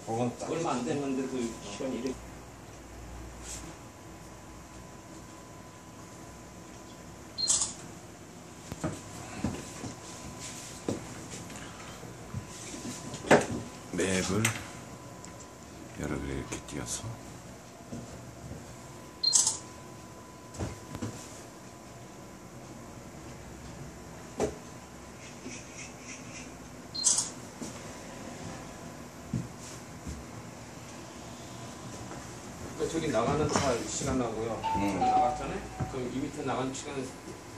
그건 딱 얼마 안 됐는데도 시간이 이렇게. 맵을 여러 개 이렇게 띄어서 저기 나가는 차 시간 나고요. 저기 나갔잖아요. 그럼 이 밑에 나가는 시간은